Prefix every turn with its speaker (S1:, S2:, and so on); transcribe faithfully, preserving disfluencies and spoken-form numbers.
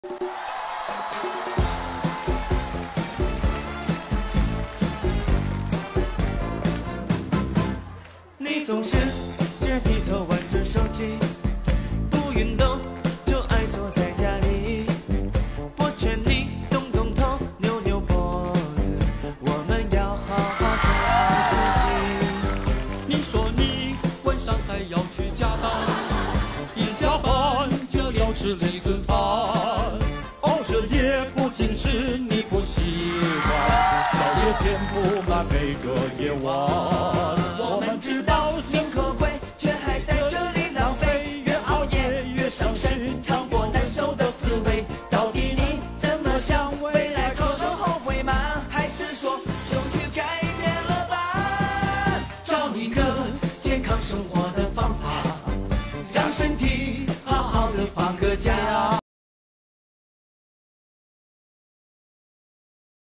S1: 你总是只低头玩着手机，不运动就爱坐在家里。我劝你动动头，扭扭脖子，我们要好好照顾自己。
S2: 你说你晚上还要去加班，一加班就要吃这顿饭。熬着夜不仅是你不习惯，宵夜填不满每个夜晚。